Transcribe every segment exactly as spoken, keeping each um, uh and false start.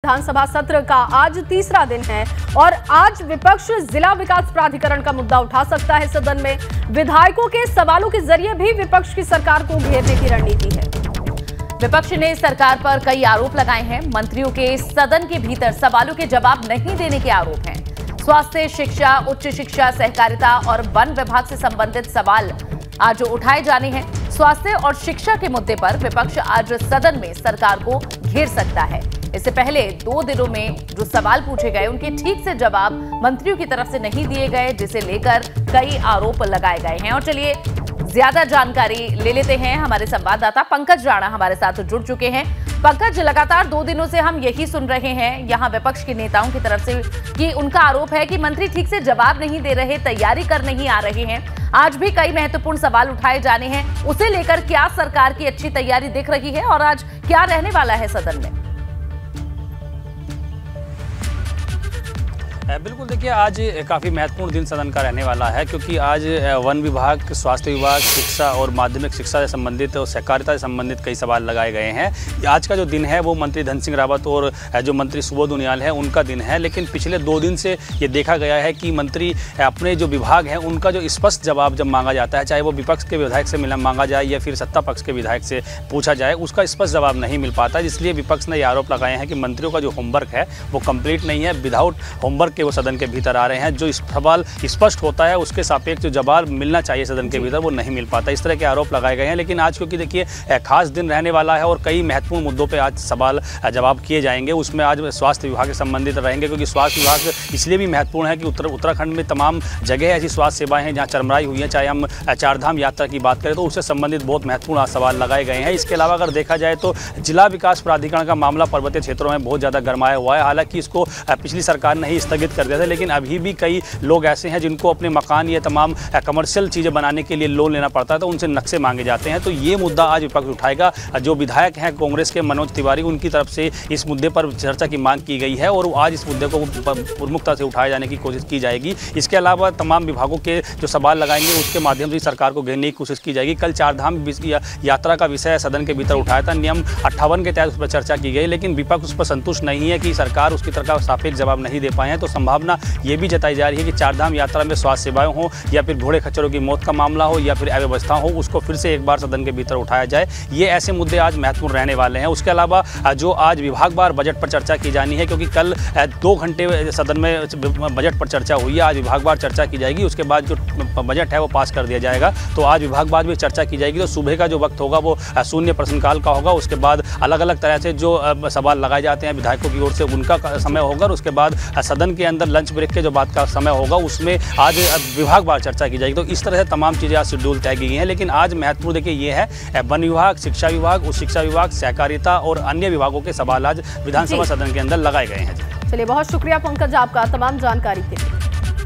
विधानसभा सत्र का आज तीसरा दिन है और आज विपक्ष जिला विकास प्राधिकरण का मुद्दा उठा सकता है सदन में। विधायकों के सवालों के जरिए भी विपक्ष की सरकार को घेरने की रणनीति है। विपक्ष ने सरकार पर कई आरोप लगाए हैं। मंत्रियों के सदन के भीतर सवालों के जवाब नहीं देने के आरोप हैं। स्वास्थ्य, शिक्षा, उच्च शिक्षा, सहकारिता और वन विभाग से संबंधित सवाल आज उठाए जाने हैं। स्वास्थ्य और शिक्षा के मुद्दे पर विपक्ष आज सदन में सरकार को घेर सकता है। इससे पहले दो दिनों में जो सवाल पूछे गए उनके ठीक से जवाब मंत्रियों की तरफ से नहीं दिए गए, जिसे लेकर कई आरोप लगाए गए हैं। और चलिए ज्यादा जानकारी ले लेते हैं। हमारे संवाददाता पंकज राणा हमारे साथ जुड़ चुके हैं। पंकज, लगातार दो दिनों से हम यही सुन रहे हैं यहां विपक्ष के नेताओं की तरफ से कि उनका आरोप है कि मंत्री ठीक से जवाब नहीं दे रहे, तैयारी कर नहीं आ रहे हैं। आज भी कई महत्वपूर्ण सवाल उठाए जाने हैं। उसे लेकर क्या सरकार की अच्छी तैयारी दिख रही है और आज क्या रहने वाला है सदन में? बिल्कुल, देखिए आज काफ़ी महत्वपूर्ण दिन सदन का रहने वाला है, क्योंकि आज वन विभाग, स्वास्थ्य विभाग, शिक्षा और माध्यमिक शिक्षा से संबंधित और सहकारिता से संबंधित कई सवाल लगाए गए हैं। आज का जो दिन है वो मंत्री धन सिंह रावत और जो मंत्री सुबोध उनियाल है उनका दिन है। लेकिन पिछले दो दिन से ये देखा गया है कि मंत्री अपने जो विभाग हैं उनका जो स्पष्ट जवाब जब मांगा जाता है, चाहे वो विपक्ष के विधायक से मिला मांगा जाए या फिर सत्ता पक्ष के विधायक से पूछा जाए, उसका स्पष्ट जवाब नहीं मिल पाता। इसलिए विपक्ष ने ये आरोप लगाए हैं कि मंत्रियों का जो होमवर्क है वो कंप्लीट नहीं है। विदाउट होमवर्क के वो सदन के भीतर आ रहे हैं। जो सवाल स्पष्ट होता है उसके सापेक्ष जो जवाब मिलना चाहिए सदन के भीतर वो नहीं मिल पाता। इस तरह के आरोप लगाए गए हैं। लेकिन आज क्योंकि देखिए खास दिन रहने वाला है और कई महत्वपूर्ण मुद्दों पे आज सवाल जवाब किए जाएंगे। उसमें आज स्वास्थ्य विभाग से संबंधित रहेंगे, क्योंकि स्वास्थ्य विभाग इसलिए भी महत्वपूर्ण है कि उत्तर उत्तराखंड में तमाम जगह ऐसी स्वास्थ्य सेवाएं हैं जहाँ चरमराई हुई है। चाहे हम चारधाम यात्रा की बात करें तो उससे संबंधित बहुत महत्वपूर्ण सवाल लगाए गए हैं। इसके अलावा अगर देखा जाए तो जिला विकास प्राधिकरण का मामला पर्वतीय क्षेत्रों में बहुत ज़्यादा गरमाया हुआ है। हालांकि इसको पिछली सरकार ने ही स्थगित कर दिया था, लेकिन अभी भी कई लोग ऐसे हैं जिनको अपने मकान या तमाम कमर्शियल चीज़ें बनाने के लिए लोन लेना पड़ता है, तो उनसे नक्शे मांगे जाते हैं। तो ये मुद्दा आज विपक्ष उठाएगा। जो विधायक हैं कांग्रेस के मनोज तिवारी, उनकी तरफ से इस मुद्दे पर चर्चा की मांग की गई है और आज इस मुद्दे को प्रमुखता से उठाए जाने की कोशिश की जाएगी। इसके अलावा तमाम विभागों के जो सवाल लगाएंगे उसके माध्यम से सरकार को घेरने की कोशिश की जाएगी। कल चारधाम यात्रा का विषय सदन के भीतर उठाया था। नियम अट्ठावन के तहत उस पर चर्चा की गई, लेकिन विपक्ष उस पर संतुष्ट नहीं है कि सरकार उसकी तरफ का सापेक्ष जवाब नहीं दे पाए हैं। तो संभावना ये भी जताई जा रही है कि चारधाम यात्रा में स्वास्थ्य सेवाएं हो या फिर घोड़े खच्चरों की मौत का मामला हो या फिर अव्यवस्था हो, उसको फिर से एक बार सदन के भीतर उठाया जाए। ये ऐसे मुद्दे आज महत्वपूर्ण रहने वाले हैं। उसके अलावा जो आज विभागवार बजट पर चर्चा की जानी है, क्योंकि कल दो घंटे सदन में बजट पर चर्चा हुई है, आज विभागवार चर्चा की जाएगी। उसके बाद जो बजट है वो पास कर दिया जाएगा। तो आज विभागवार भी चर्चा की जाएगी। तो सुबह का जो वक्त होगा वो शून्य प्रश्नकाल का होगा। उसके बाद अलग अलग तरह से जो सवाल लगाए जाते हैं विधायकों की ओर से उनका समय होगा। उसके बाद सदन के अंदर लंच ब्रेक के जो बात का समय होगा उसमें आज विभागवार चर्चा की जाएगी। तो इस तरह से तमाम चीज़ें आज शेड्यूल तय की गई हैं। लेकिन आज महत्वपूर्ण देखिए ये है वन विभाग, शिक्षा विभाग, उच्च शिक्षा विभाग, सहकारिता और अन्य विभागों के सवाल आज विधानसभा सदन के अंदर लगाए गए हैं। चलिए, बहुत शुक्रिया पंकज आपका तमाम जानकारी के लिए।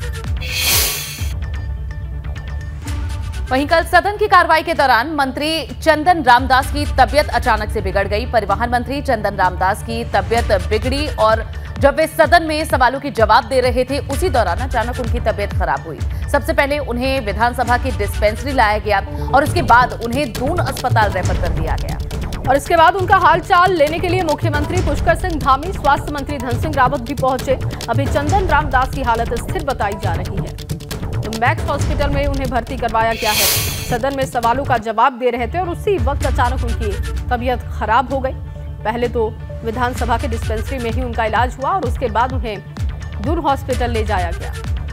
वहीं कल सदन की कार्रवाई के दौरान मंत्री चंदन रामदास की तबियत अचानक से बिगड़ गई। परिवहन मंत्री चंदन रामदास की तबियत बिगड़ी और जब वे सदन में सवालों के जवाब दे रहे थे उसी दौरान अचानक उनकी तबियत खराब हुई। सबसे पहले उन्हें विधानसभा की डिस्पेंसरी लाया गया और उसके बाद उन्हें दून अस्पताल रेफर कर दिया गया और इसके बाद उनका हालचाल लेने के लिए मुख्यमंत्री पुष्कर सिंह धामी, स्वास्थ्य मंत्री धन सिंह रावत भी पहुंचे। अभी चंदन रामदास की हालत स्थिर बताई जा रही है। तो मैक्स हॉस्पिटल में उन्हें भर्ती करवाया गया है। सदन में सवालों का जवाब दे रहे थे और उसी वक्त अचानक उनकी तबीयत खराब हो गई। पहले तो विधानसभा के डिस्पेंसरी में ही उनका इलाज हुआ और उसके बाद उन्हें दूर हॉस्पिटल ले जाया गया।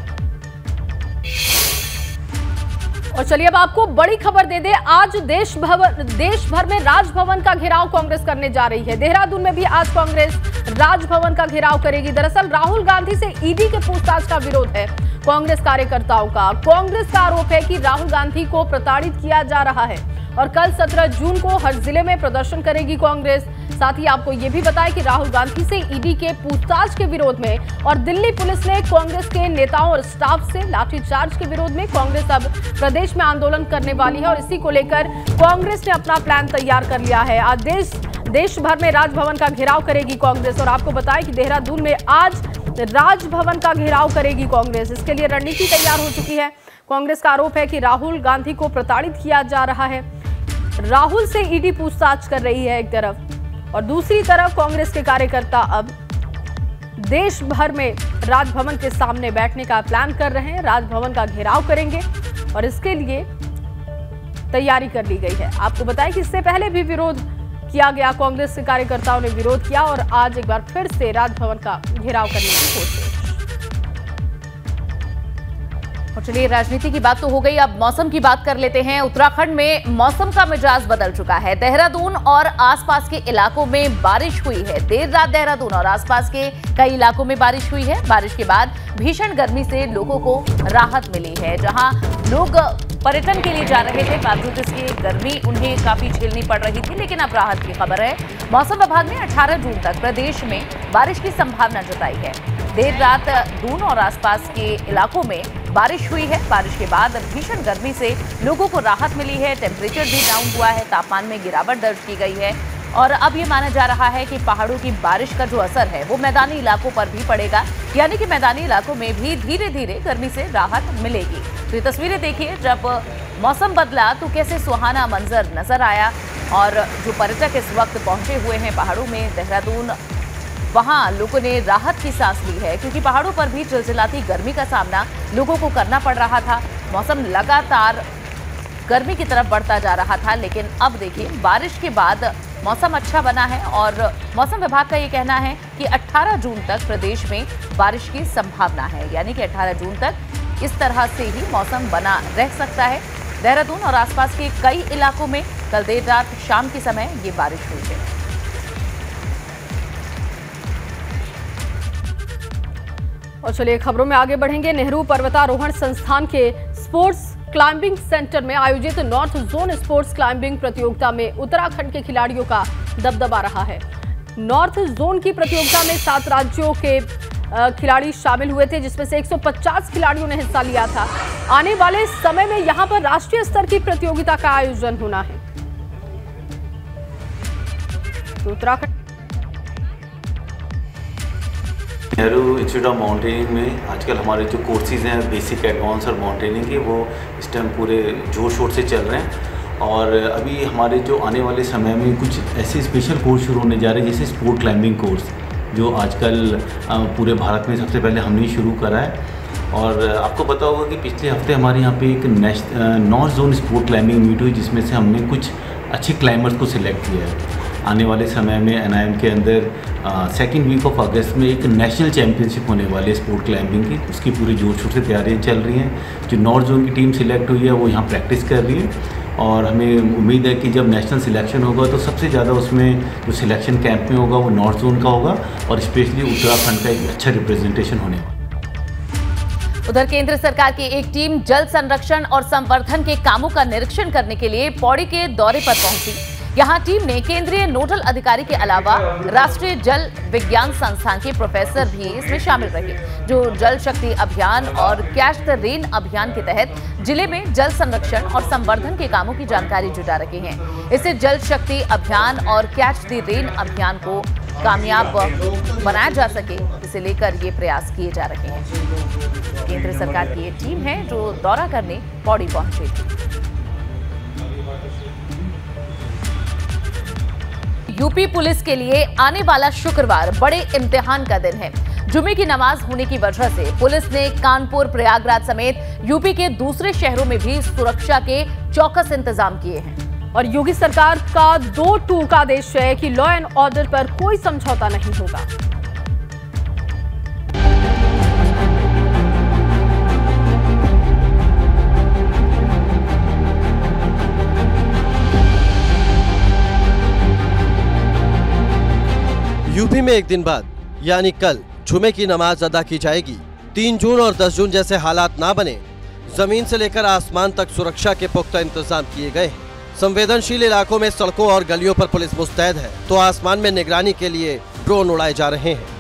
और चलिए अब आपको बड़ी खबर दे दे। आज देश भर देश भर में राजभवन का घेराव कांग्रेस करने जा रही है। देहरादून में भी आज कांग्रेस राजभवन का घेराव करेगी। दरअसल राहुल गांधी से ईडी के पूछताछ का विरोध है कांग्रेस कार्यकर्ताओं का। कांग्रेस का आरोप है कि राहुल गांधी को प्रताड़ित किया जा रहा है और कल सत्रह जून को हर जिले में प्रदर्शन करेगी कांग्रेस। साथ ही आपको यह भी बताएं कि राहुल गांधी से ईडी के पूछताछ के विरोध में और दिल्ली पुलिस ने कांग्रेस के नेताओं और स्टाफ से लाठीचार्ज के विरोध में कांग्रेस अब प्रदेश में आंदोलन करने वाली है और इसी को लेकर कांग्रेस ने अपना प्लान तैयार कर लिया है। आज देश देश भर में राजभवन का घेराव करेगी कांग्रेस और आपको बताएं कि देहरादून में आज राजभवन का घेराव करेगी कांग्रेस। इसके लिए रणनीति तैयार हो चुकी है। कांग्रेस का आरोप है कि राहुल गांधी को प्रताड़ित किया जा रहा है। राहुल से ईडी पूछताछ कर रही है एक तरफ और दूसरी तरफ कांग्रेस के कार्यकर्ता अब देश भर में राजभवन के सामने बैठने का प्लान कर रहे हैं। राजभवन का घेराव करेंगे और इसके लिए तैयारी कर ली गई है। आपको बताएं कि इससे पहले भी विरोध किया गया, कांग्रेस के कार्यकर्ताओं ने विरोध किया और आज एक बार फिर से राजभवन का घेराव करने की कोशिश। और चलिए, राजनीति की बात तो हो गई, अब मौसम की बात कर लेते हैं। उत्तराखंड में मौसम का मिजाज बदल चुका है। देहरादून और आसपास के इलाकों में बारिश हुई है। देर रात देहरादून और आसपास के कई इलाकों में बारिश हुई है। बारिश के बाद भीषण गर्मी से लोगों को राहत मिली है। जहां लोग पर्यटन के लिए जा रहे थे, बावजूद इसके गर्मी उन्हें काफी झेलनी पड़ रही थी, लेकिन अब राहत की खबर है। मौसम विभाग ने अठारह जून तक प्रदेश में बारिश की संभावना जताई है। देर रात दून और आसपास के इलाकों में बारिश हुई है। बारिश के बाद भीषण गर्मी से लोगों को राहत मिली है। टेम्परेचर भी डाउन हुआ है, तापमान में गिरावट दर्ज की गई है और अब ये माना जा रहा है कि पहाड़ों की बारिश का जो असर है वो मैदानी इलाकों पर भी पड़ेगा, यानी कि मैदानी इलाकों में भी धीरे धीरे गर्मी से राहत मिलेगी। तो ये तस्वीरें देखिए, जब मौसम बदला तो कैसे सुहाना मंजर नजर आया। और जो पर्यटक इस वक्त पहुंचे हुए हैं पहाड़ों में, देहरादून, वहां लोगों ने राहत की सांस ली है, क्योंकि पहाड़ों पर भी चिलचिलाती गर्मी का सामना लोगों को करना पड़ रहा था। मौसम लगातार गर्मी की तरफ बढ़ता जा रहा था, लेकिन अब देखिए बारिश के बाद मौसम अच्छा बना है और मौसम विभाग का ये कहना है कि अठारह जून तक प्रदेश में बारिश की संभावना है, यानी कि अठारह जून तक इस तरह से ही मौसम बना रह सकता है। देहरादून और आसपास के कई इलाकों में कल देर रात शाम के समय ये बारिश हुई है। और चलिए खबरों में आगे बढ़ेंगे। नेहरू पर्वतारोहण संस्थान के स्पोर्ट्स क्लाइंबिंग सेंटर में आयोजित नॉर्थ जोन स्पोर्ट्स क्लाइंबिंग प्रतियोगिता में उत्तराखंड के खिलाड़ियों का दबदबा रहा है। नॉर्थ जोन की प्रतियोगिता में सात राज्यों के खिलाड़ी शामिल हुए थे, जिसमें से एक सौ पचास खिलाड़ियों ने हिस्सा लिया था। आने वाले समय में यहां पर राष्ट्रीय स्तर की प्रतियोगिता का आयोजन होना है। तो Uttarakhand Nehru institute of mountaineering में आजकल हमारे जो कोर्सेज हैं बेसिक, एडवांस और माउंटेनिंग के, वो इस टाइम पूरे जोर शोर से चल रहे हैं। और अभी हमारे जो आने वाले समय में कुछ ऐसे स्पेशल कोर्स शुरू होने जा रहे हैं, जैसे स्पोर्ट क्लाइंबिंग कोर्स, जो आजकल पूरे भारत में सबसे पहले हमने शुरू करा है। और आपको पता होगा कि पिछले हफ्ते हमारे यहाँ पे एक north zone sport climbing meet हुई, जिसमें से हमने कुछ अच्छे क्लाइंबर्स को सिलेक्ट किया है। आने वाले समय में एन आई एम के अंदर सेकेंड वीक ऑफ अगस्त में एक नेशनल चैम्पियनशिप होने वाली है स्पोर्ट क्लाइंबिंग की, उसकी पूरी जोर शोर से तैयारियाँ चल रही हैं। जो नॉर्थ जोन की टीम सिलेक्ट हुई है वो यहाँ प्रैक्टिस कर रही है और हमें उम्मीद है कि जब नेशनल सिलेक्शन होगा तो सबसे ज़्यादा उसमें जो सिलेक्शन कैंप में होगा वो नॉर्थ जोन का होगा और स्पेशली उत्तराखंड का एक अच्छा रिप्रेजेंटेशन होने वाला। उधर केंद्र सरकार की एक टीम जल संरक्षण और संवर्धन के कामों का निरीक्षण करने के लिए पौड़ी के दौरे पर पहुंची। यहां टीम ने केंद्रीय नोडल अधिकारी के अलावा राष्ट्रीय जल विज्ञान संस्थान के प्रोफेसर भी इसमें शामिल रहे, जो जल शक्ति अभियान और कैच द रेन अभियान के तहत जिले में जल संरक्षण और संवर्धन के कामों की जानकारी जुटा रहे हैं। इससे जल शक्ति अभियान और कैच द रेन अभियान को कामयाब बनाया जा सके, इसे लेकर ये प्रयास किए जा रहे हैं। केंद्र सरकार की ये टीम है जो दौरा करने पौड़ी पहुंची थी। यूपी पुलिस के लिए आने वाला शुक्रवार बड़े इम्तिहान का दिन है। जुमे की नमाज होने की वजह से पुलिस ने कानपुर, प्रयागराज समेत यूपी के दूसरे शहरों में भी सुरक्षा के चौकस इंतजाम किए हैं। और योगी सरकार का दो टू का आदेश है कि लॉ एंड ऑर्डर पर कोई समझौता नहीं होगा। यूपी में एक दिन बाद यानी कल जुमे की नमाज अदा की जाएगी। तीन जून और दस जून जैसे हालात ना बने, जमीन से लेकर आसमान तक सुरक्षा के पुख्ता इंतजाम किए गए। संवेदनशील इलाकों में सड़कों और गलियों पर पुलिस मुस्तैद है, तो आसमान में निगरानी के लिए ड्रोन उड़ाए जा रहे हैं।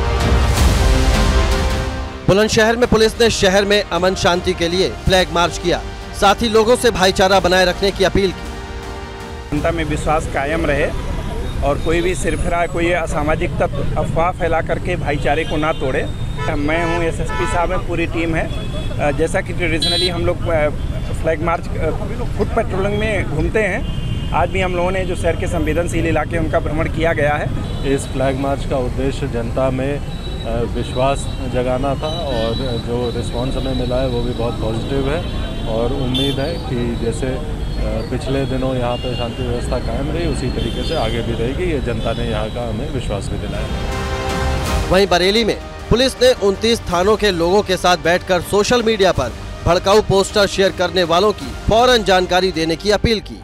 बुलंदशहर में पुलिस ने शहर में अमन शांति के लिए फ्लैग मार्च किया, साथ ही लोगों से भाईचारा बनाए रखने की अपील की। जनता में विश्वास कायम रहे और कोई भी सिरफिरा, कोई असामाजिक तत्व अफवाह फैला करके भाईचारे को ना तोड़े। मैं हूँ, एसएसपी साहब है, पूरी टीम है। जैसा कि ट्रेडिशनली हम लोग फ्लैग मार्च फुट पेट्रोलिंग में घूमते हैं, आज भी हम लोगों ने जो शहर के संवेदनशील इलाके उनका भ्रमण किया गया है। इस फ्लैग मार्च का उद्देश्य जनता में विश्वास जगाना था और जो रिस्पांस हमें मिला है वो भी बहुत पॉजिटिव है और उम्मीद है कि जैसे पिछले दिनों यहाँ पर शांति व्यवस्था कायम रही उसी तरीके से आगे भी रहेगी। ये जनता ने यहाँ का हमें विश्वास भी दिलाया। वहीं बरेली में पुलिस ने उनतीस थानों के लोगों के साथ बैठकर सोशल मीडिया पर भड़काऊ पोस्टर शेयर करने वालों की फौरन जानकारी देने की अपील की।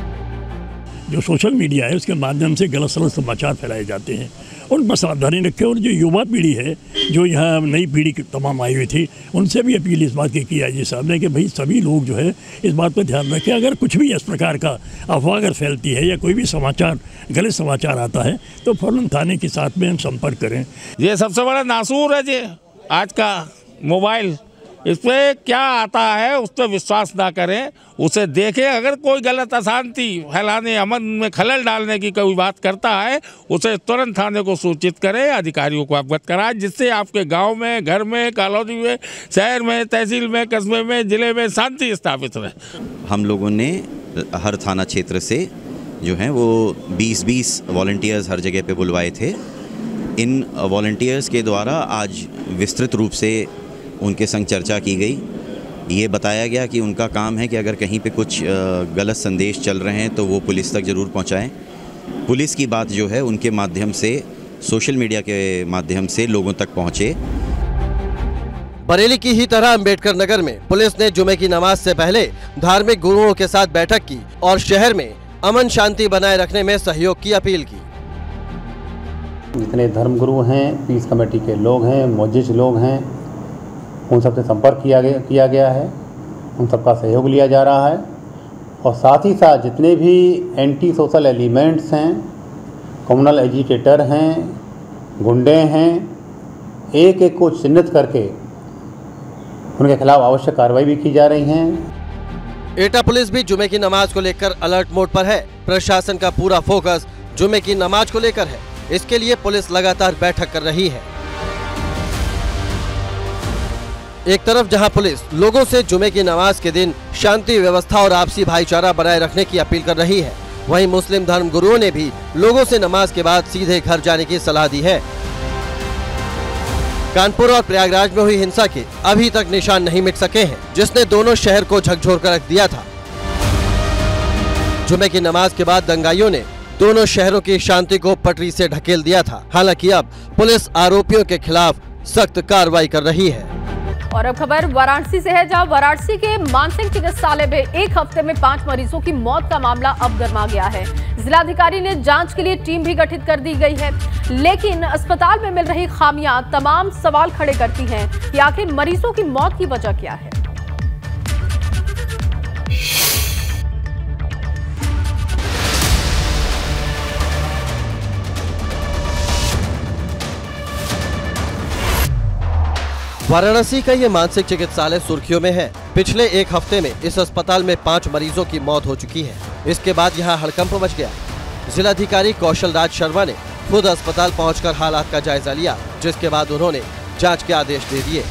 जो सोशल मीडिया है उसके माध्यम से गलत सलत समाचार फैलाए जाते हैं, उन पर सावधानी रखें। और जो युवा पीढ़ी है, जो यहाँ नई पीढ़ी तमाम आई हुई थी, उनसे भी अपील इस बात की की आई जी साहब ने कि भाई सभी लोग जो है इस बात पर ध्यान रखें। अगर कुछ भी इस प्रकार का अफवाह अगर फैलती है या कोई भी समाचार गलत समाचार आता है तो फौरन थाने के साथ में हम संपर्क करें। ये सबसे बड़ा नासूर है जी आज का मोबाइल। इस पर क्या आता है उस पर विश्वास ना करें, उसे देखें। अगर कोई गलत अशांति फैलाने, अमन में खलल डालने की कोई बात करता है उसे तुरंत थाने को सूचित करें, अधिकारियों को अवगत कराएं, जिससे आपके गांव में, घर में, कॉलोनी में, शहर में, तहसील में, कस्बे में, जिले में शांति स्थापित रहे। हम लोगों ने हर थाना क्षेत्र से जो हैं वो बीस बीस वॉलंटियर्स हर जगह पे बुलवाए थे। इन वॉलंटियर्स के द्वारा आज विस्तृत रूप से उनके संग चर्चा की गई। ये बताया गया कि उनका काम है कि अगर कहीं पे कुछ गलत संदेश चल रहे हैं तो वो पुलिस तक ज़रूर पहुंचाएं। पुलिस की बात जो है उनके माध्यम से, सोशल मीडिया के माध्यम से लोगों तक पहुंचे। बरेली की ही तरह अम्बेडकर नगर में पुलिस ने जुमे की नमाज से पहले धार्मिक गुरुओं के साथ बैठक की और शहर में अमन शांति बनाए रखने में सहयोग की अपील की। जितने धर्मगुरु हैं, पीस कमेटी के लोग हैं, मौजिज लोग हैं, उन सबसे संपर्क किया गया किया गया है, उन सबका सहयोग लिया जा रहा है। और साथ ही साथ जितने भी एंटी सोशल एलिमेंट्स हैं, कम्युनल एजिटेटर हैं, गुंडे हैं, एक एक को चिन्हित करके उनके खिलाफ आवश्यक कार्रवाई भी की जा रही हैं। एटा पुलिस भी जुमे की नमाज को लेकर अलर्ट मोड पर है। प्रशासन का पूरा फोकस जुमे की नमाज को लेकर है। इसके लिए पुलिस लगातार बैठक कर रही है। एक तरफ जहां पुलिस लोगों से जुमे की नमाज के दिन शांति व्यवस्था और आपसी भाईचारा बनाए रखने की अपील कर रही है, वहीं मुस्लिम धर्म गुरुओं ने भी लोगों से नमाज के बाद सीधे घर जाने की सलाह दी है। कानपुर और प्रयागराज में हुई हिंसा के अभी तक निशान नहीं मिट सके हैं, जिसने दोनों शहर को झकझोर कर रख दिया था। जुमे की नमाज के बाद दंगाइयों ने दोनों शहरों की शांति को पटरी से ढकेल दिया था। हालांकि अब पुलिस आरोपियों के खिलाफ सख्त कार्रवाई कर रही है। और अब खबर वाराणसी से है, जहां वाराणसी के मानसिंह चिकित्सालय में एक हफ्ते में पांच मरीजों की मौत का मामला अब गर्मा गया है। जिलाधिकारी ने जांच के लिए टीम भी गठित कर दी गई है, लेकिन अस्पताल में मिल रही खामियां तमाम सवाल खड़े करती हैं कि आखिर मरीजों की मौत की वजह क्या है। वाराणसी का ये मानसिक चिकित्सालय सुर्खियों में है। पिछले एक हफ्ते में इस अस्पताल में पांच मरीजों की मौत हो चुकी है। इसके बाद यहाँ हड़कंप मच गया। जिलाधिकारी कौशल राज शर्मा ने खुद अस्पताल पहुंचकर हालात का जायजा लिया, जिसके बाद उन्होंने जांच के आदेश दे दिए।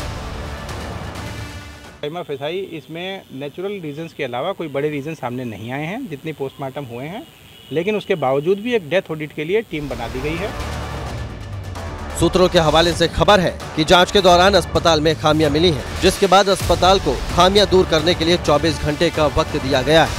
इसमें नेचुरल रीजंस के अलावा कोई बड़े रीजन सामने नहीं आए हैं, जितने पोस्टमार्टम हुए हैं, लेकिन उसके बावजूद भी एक डेथ ऑडिट के लिए टीम बना दी गई है। सूत्रों के हवाले से खबर है कि जांच के दौरान अस्पताल में खामियां मिली हैं, जिसके बाद अस्पताल को खामियां दूर करने के लिए चौबीस घंटे का वक्त दिया गया है।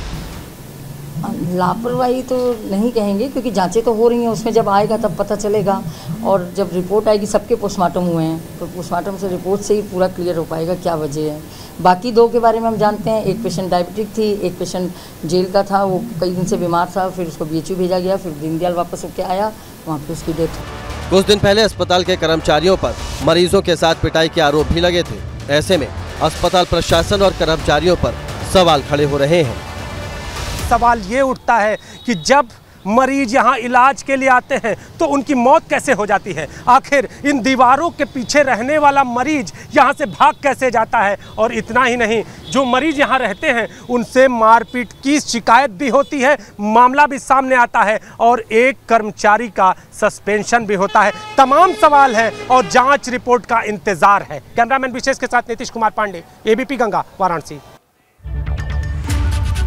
लापरवाही तो नहीं कहेंगे, क्योंकि जांचें तो हो रही हैं, उसमें जब आएगा तब पता चलेगा। और जब रिपोर्ट आएगी, सबके पोस्टमार्टम हुए हैं, तो पोस्टमार्टम से रिपोर्ट से ही पूरा क्लियर हो पाएगा क्या वजह है। बाकी दो के बारे में हम जानते हैं, एक पेशेंट डायबिटिक थी, एक पेशेंट जेल का था, वो कई दिन से बीमार था, फिर उसको बी एच यू भेजा गया, फिर दीनदयाल वापस होकर आया, वहाँ पर उसकी डेथ। कुछ दिन पहले अस्पताल के कर्मचारियों पर मरीजों के साथ पिटाई के आरोप भी लगे थे। ऐसे में अस्पताल प्रशासन और कर्मचारियों पर सवाल खड़े हो रहे हैं। सवाल ये उठता है कि जब मरीज यहाँ इलाज के लिए आते हैं तो उनकी मौत कैसे हो जाती है। आखिर इन दीवारों के पीछे रहने वाला मरीज यहाँ से भाग कैसे जाता है। और इतना ही नहीं, जो मरीज यहाँ रहते हैं उनसे मारपीट की शिकायत भी होती है, मामला भी सामने आता है और एक कर्मचारी का सस्पेंशन भी होता है। तमाम सवाल हैं और जांच रिपोर्ट का इंतजार है। कैमरामैन विशेष के साथ नीतीश कुमार पांडे, एबीपी गंगा, वाराणसी।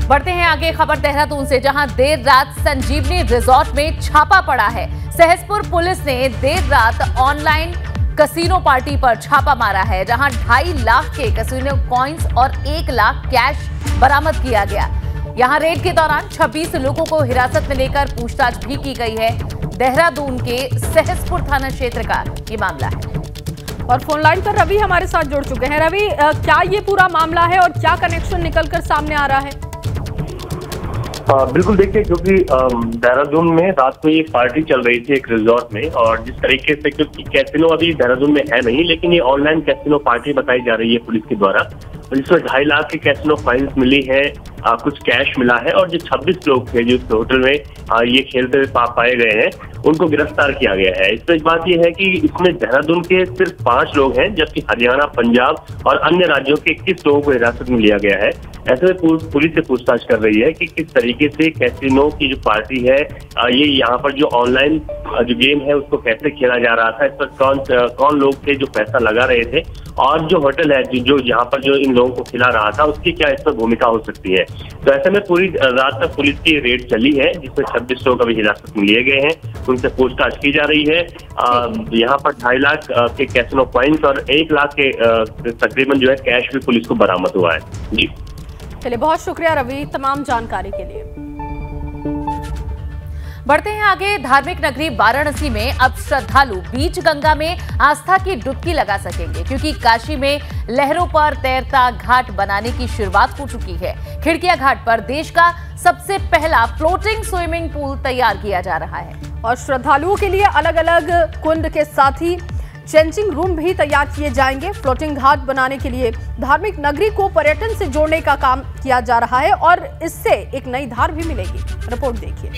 बढ़ते हैं आगे, खबर देहरादून से, जहां देर रात संजीवनी रिजॉर्ट में छापा पड़ा है। सहसपुर पुलिस ने देर रात ऑनलाइन कसीनो पार्टी पर छापा मारा है, जहां ढाई लाख के कसीनो कॉइन्स और एक लाख कैश बरामद किया गया। यहां रेड के दौरान छब्बीस लोगों को हिरासत में लेकर पूछताछ भी की गई है। देहरादून के सहसपुर थाना क्षेत्र का ये मामला है। और फोन लाइन पर रवि हमारे साथ जुड़ चुके हैं। रवि, क्या ये पूरा मामला है और क्या कनेक्शन निकलकर सामने आ रहा है? आ, बिल्कुल, देखिए, क्योंकि देहरादून में रात को ये पार्टी चल रही थी एक रिजॉर्ट में, और जिस तरीके से, क्योंकि कैसीनो अभी देहरादून में है नहीं, लेकिन ये ऑनलाइन कैसीनो पार्टी बताई जा रही है पुलिस के द्वारा, जिसमें ढाई लाख की कैसीनो फाइन्स मिली है, आ, कुछ कैश मिला है, और जो छब्बीस लोग थे जो होटल में आ, ये खेलते हुए पा, पाए गए हैं, उनको गिरफ्तार किया गया है। इसमें बात यह है कि इसमें देहरादून के सिर्फ पांच लोग हैं, जबकि हरियाणा, पंजाब और अन्य राज्यों के इक्कीस लोगों को हिरासत में लिया गया है। ऐसे में पुलिस से पूछताछ कर रही है कि किस तरीके से कैसीनो की जो पार्टी है, ये यहाँ पर जो ऑनलाइन जो गेम है उसको कैसे खेला जा रहा था, इस पर कौन कौन लोग थे जो पैसा लगा रहे थे, और जो होटल है जो यहाँ पर जो इन लोगों को खिला रहा था, उसकी क्या इसमें भूमिका हो सकती है। तो ऐसे में पूरी रात तक पुलिस की रेड चली है, जिसमें छब्बीस लोग अभी हिरासत में लिए गए हैं, उनसे पूछताछ की जा रही है। यहाँ पर ढाई लाख के कैसीनो कॉइन्स और एक लाख के तकरीबन जो है कैश भी पुलिस को बरामद हुआ है। जी चलिए, बहुत शुक्रिया रवि तमाम जानकारी के लिए। बढ़ते हैं आगे, धार्मिक नगरी वाराणसी में अब श्रद्धालु बीच गंगा में आस्था की डुबकी लगा सकेंगे, क्योंकि काशी में लहरों पर तैरता घाट बनाने की शुरुआत हो चुकी है। खिड़किया घाट पर देश का सबसे पहला फ्लोटिंग स्विमिंग पूल तैयार किया जा रहा है, और श्रद्धालुओं के लिए अलग अलग कुंड के साथ ही चेंजिंग रूम भी तैयार किए जाएंगे। फ्लोटिंग घाट बनाने के लिए धार्मिक नगरी को पर्यटन से जोड़ने का काम किया जा रहा है, और इससे एक नई धार भी मिलेगी। रिपोर्ट देखिए।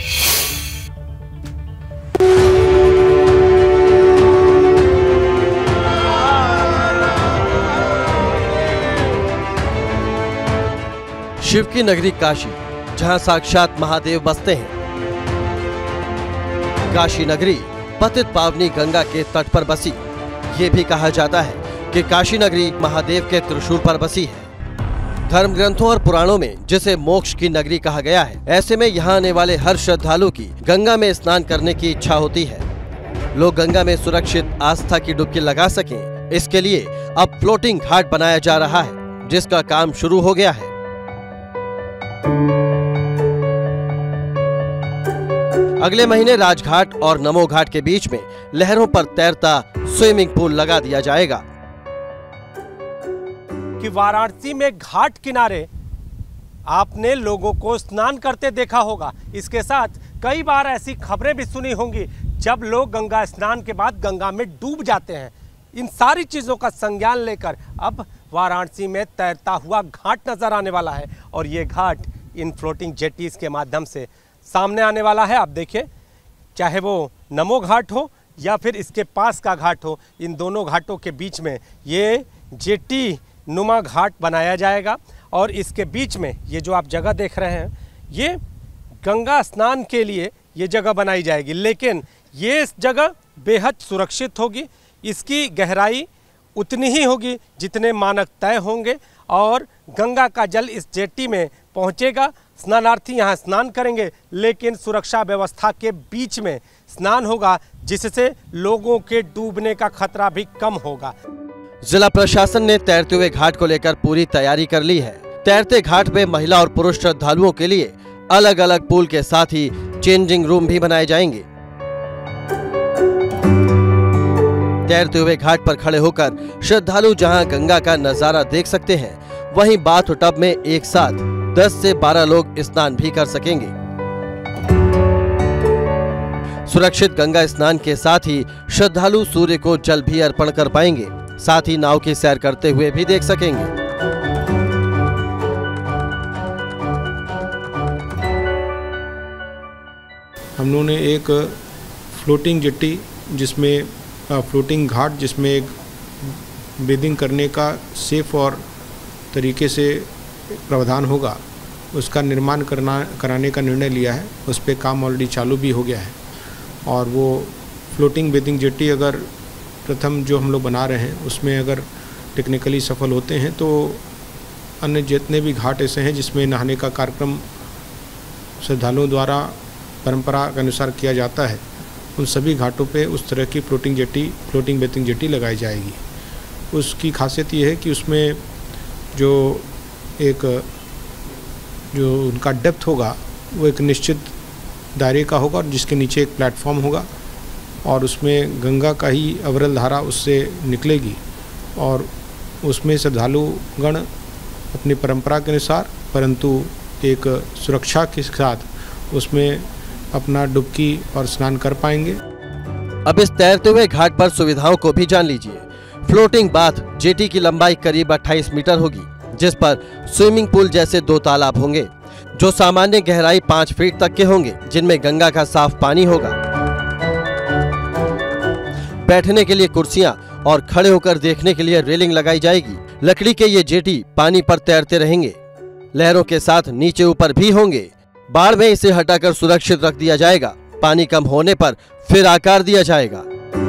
शिव की नगरी काशी, जहां साक्षात महादेव बसते हैं। काशी नगरी पतित पावनी गंगा के तट पर बसी। ये भी कहा जाता है कि काशी नगरी महादेव के त्रिशूल पर बसी है। धर्म ग्रंथों और पुराणों में जिसे मोक्ष की नगरी कहा गया है, ऐसे में यहाँ आने वाले हर श्रद्धालु की गंगा में स्नान करने की इच्छा होती है। लोग गंगा में सुरक्षित आस्था की डुबकी लगा सकें, इसके लिए अब फ्लोटिंग घाट बनाया जा रहा है, जिसका काम शुरू हो गया है। अगले महीने राजघाट और नमो घाट के बीच में लहरों पर तैरता स्विमिंग पूल लगा दिया जाएगा। कि वाराणसी में घाट किनारे आपने लोगों को स्नान करते देखा होगा। इसके साथ कई बार ऐसी खबरें भी सुनी होंगी जब लोग गंगा स्नान के बाद गंगा में डूब जाते हैं। इन सारी चीज़ों का संज्ञान लेकर अब वाराणसी में तैरता हुआ घाट नजर आने वाला है, और ये घाट इन फ्लोटिंग जेटीज के माध्यम से सामने आने वाला है। आप देखिए, चाहे वो नमो घाट हो या फिर इसके पास का घाट हो, इन दोनों घाटों के बीच में ये जेटी नुमा घाट बनाया जाएगा, और इसके बीच में ये जो आप जगह देख रहे हैं, ये गंगा स्नान के लिए ये जगह बनाई जाएगी। लेकिन ये जगह बेहद सुरक्षित होगी, इसकी गहराई उतनी ही होगी जितने मानक तय होंगे, और गंगा का जल इस जेटी में पहुंचेगा। स्नानार्थी यहाँ स्नान करेंगे, लेकिन सुरक्षा व्यवस्था के बीच में स्नान होगा, जिससे लोगों के डूबने का खतरा भी कम होगा। जिला प्रशासन ने तैरते हुए घाट को लेकर पूरी तैयारी कर ली है। तैरते घाट में महिला और पुरुष श्रद्धालुओं के लिए अलग अलग पूल के साथ ही चेंजिंग रूम भी बनाए जाएंगे। तैरते हुए घाट पर खड़े होकर श्रद्धालु जहां गंगा का नजारा देख सकते हैं, वहीं बाथ टब में एक साथ दस से बारह लोग स्नान भी कर सकेंगे। सुरक्षित गंगा स्नान के साथ ही श्रद्धालु सूर्य को जल भी अर्पण कर पाएंगे, साथ ही नाव की सैर करते हुए भी देख सकेंगे। हम लोगों ने एक फ्लोटिंग जेट्टी जिसमें फ्लोटिंग घाट जिसमें एक बेदिंग करने का सेफ और तरीके से प्रावधान होगा, उसका निर्माण करना कराने का निर्णय लिया है। उस पर काम ऑलरेडी चालू भी हो गया है, और वो फ्लोटिंग बेदिंग जेट्टी अगर प्रथम जो हम लोग बना रहे हैं उसमें अगर टेक्निकली सफल होते हैं तो अन्य जितने भी घाट ऐसे हैं जिसमें नहाने का कार्यक्रम श्रद्धालुओं द्वारा परंपरा के अनुसार किया जाता है, उन सभी घाटों पे उस तरह की floating jetty floating bathing jetty लगाई जाएगी। उसकी खासियत ये है कि उसमें जो एक जो उनका डेप्थ होगा वो एक निश्चित दायरे का होगा और जिसके नीचे एक प्लेटफॉर्म होगा और उसमें गंगा का ही अविरल धारा उससे निकलेगी और उसमें श्रद्धालुगण अपनी परंपरा के अनुसार परंतु एक सुरक्षा के साथ उसमें अपना डुबकी और स्नान कर पाएंगे। अब इस तैरते हुए घाट पर सुविधाओं को भी जान लीजिए। फ्लोटिंग बाथ जेटी की लंबाई करीब अट्ठाईस मीटर होगी, जिस पर स्विमिंग पूल जैसे दो तालाब होंगे जो सामान्य गहराई पाँच फीट तक के होंगे, जिनमें गंगा का साफ पानी होगा। बैठने के लिए कुर्सियां और खड़े होकर देखने के लिए रेलिंग लगाई जाएगी। लकड़ी के ये जेटी पानी पर तैरते रहेंगे, लहरों के साथ नीचे ऊपर भी होंगे। बाढ़ में इसे हटाकर सुरक्षित रख दिया जाएगा। पानी कम होने पर फिर आकार दिया जाएगा।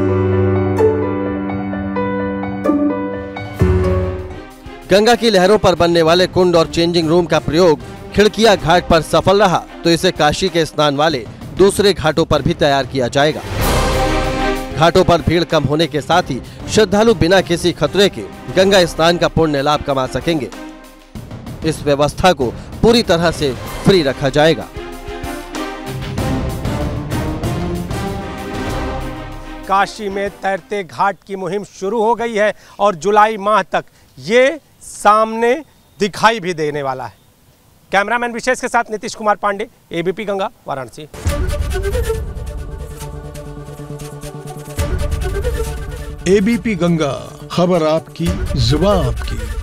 गंगा की लहरों पर बनने वाले कुंड और चेंजिंग रूम का प्रयोग खिड़किया घाट पर सफल रहा तो इसे काशी के स्नान वाले दूसरे घाटों पर भी तैयार किया जाएगा। घाटों पर भीड़ कम होने के साथ ही श्रद्धालु बिना किसी खतरे के गंगा स्नान का पुण्य लाभ कमा सकेंगे। इस व्यवस्था को पूरी तरह से फ्री रखा जाएगा। काशी में तैरते घाट की मुहिम शुरू हो गई है और जुलाई माह तक ये सामने दिखाई भी देने वाला है। कैमरामैन विशेष के साथ नीतीश कुमार पांडे, एबीपी गंगा, वाराणसी। एबीपी गंगा, खबर आपकी, जुबान आपकी।